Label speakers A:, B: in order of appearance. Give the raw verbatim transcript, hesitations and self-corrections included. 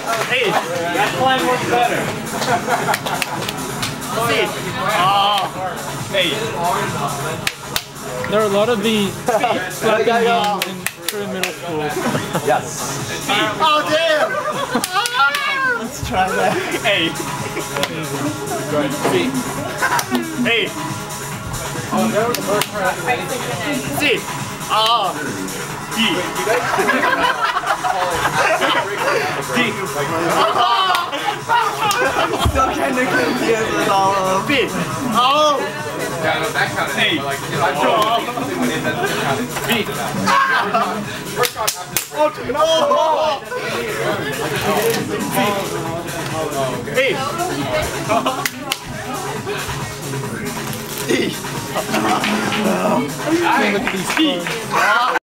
A: Hey, that plan works better. See. Oh. Hey.
B: There are a lot of the slapping games in through middle school.
C: Yes.
A: Oh damn!
C: Let's try that.
A: Hey. See. Hey.
D: Oh, that was the first part.
A: See. Oh. D.
C: Still kind of confused with all of
A: B. Oh.
D: Yeah, no, that counted.
A: Hey.
D: Like, if I draw, that counted. B. First shot after the break.
A: Oh. Hey.
B: Look at these